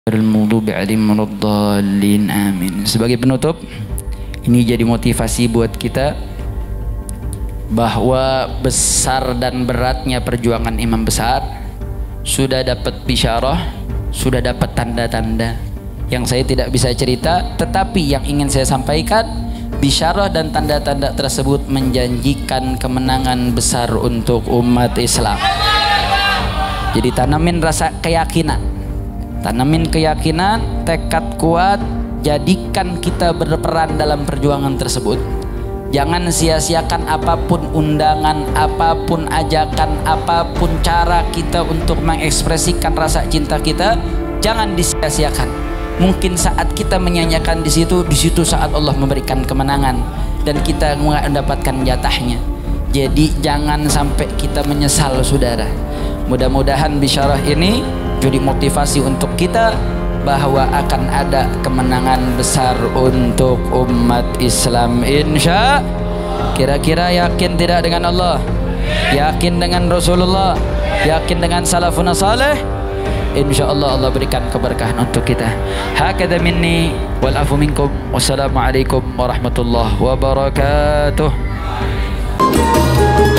Al-Maghdubi 'alaihim waladdallin. Amin. Sebagai penutup, ini jadi motivasi buat kita bahwa besar dan beratnya perjuangan imam besar. Sudah dapat bisyarah, sudah dapat tanda-tanda yang saya tidak bisa cerita, tetapi yang ingin saya sampaikan, bisyarah dan tanda-tanda tersebut menjanjikan kemenangan besar untuk umat Islam. Jadi tanamin rasa keyakinan, tanamin keyakinan, tekad kuat, jadikan kita berperan dalam perjuangan tersebut. Jangan sia-siakan apapun undangan, apapun ajakan, apapun cara kita untuk mengekspresikan rasa cinta kita, jangan disia-siakan. Mungkin saat kita menyanyikan di situ saat Allah memberikan kemenangan dan kita mendapatkan jatahnya. Jadi jangan sampai kita menyesal, saudara. Mudah-mudahan bisyarah ini jadi motivasi untuk kita bahwa akan ada kemenangan besar untuk umat Islam, insya. Kira-kira yakin tidak dengan Allah? Yakin dengan Rasulullah? Yakin dengan salafun salih? Insya Allah Allah berikan keberkahan untuk kita. Hakadha minni wal afu minkum. Wassalamualaikum warahmatullahi wabarakatuh.